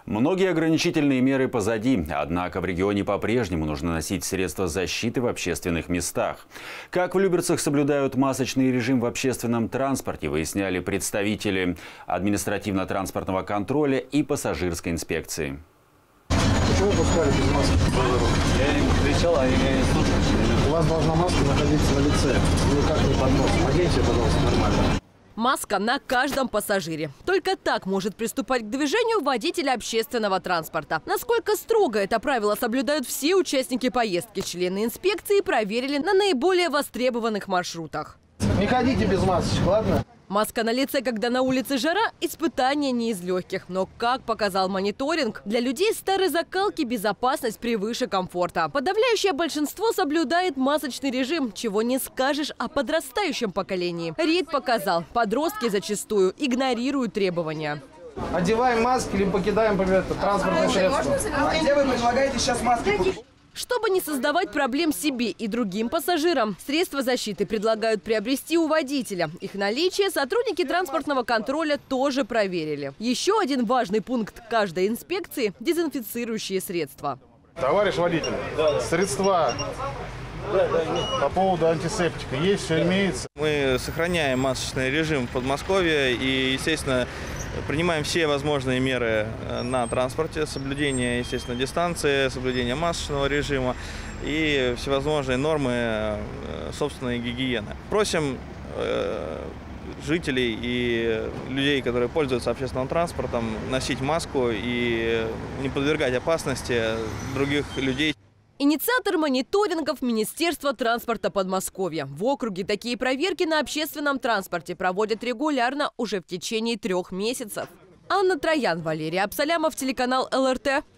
Многие ограничительные меры позади, однако в регионе по-прежнему нужно носить средства защиты в общественных местах. Как в Люберцах соблюдают масочный режим в общественном транспорте, выясняли представители административно-транспортного контроля и пассажирской инспекции. Почему пускали без маски? Я им кричал, а они меня не слушали. У вас должна маска находиться на лице. Вы как не под носом? Оденьте, пожалуйста, нормально. Маска на каждом пассажире. Только так может приступать к движению водитель общественного транспорта. Насколько строго это правило соблюдают все участники поездки, члены инспекции проверили на наиболее востребованных маршрутах. Не ходите без масочек, ладно? Маска на лице, когда на улице жара – испытание не из легких. Но, как показал мониторинг, для людей старой закалки безопасность превыше комфорта. Подавляющее большинство соблюдает масочный режим, чего не скажешь о подрастающем поколении. Рейд показал, подростки зачастую игнорируют требования. Одеваем маски или покидаем транспортное средство. А где вы предлагаете сейчас маски купить? Чтобы не создавать проблем себе и другим пассажирам, средства защиты предлагают приобрести у водителя. Их наличие сотрудники транспортного контроля тоже проверили. Еще один важный пункт каждой инспекции – дезинфицирующие средства. Товарищ водитель, средства по поводу антисептика есть, все имеется. Мы сохраняем масочный режим в Подмосковье и, естественно, принимаем все возможные меры на транспорте, соблюдение, естественно, дистанции, соблюдение масочного режима и всевозможные нормы собственной гигиены. Просим жителей и людей, которые пользуются общественным транспортом, носить маску и не подвергать опасности других людей. Инициатор мониторингов – Министерство транспорта Подмосковья. В округе такие проверки на общественном транспорте проводят регулярно уже в течение 3 месяцев. Анна Троян, Валерий Абсалямов, телеканал ЛРТ.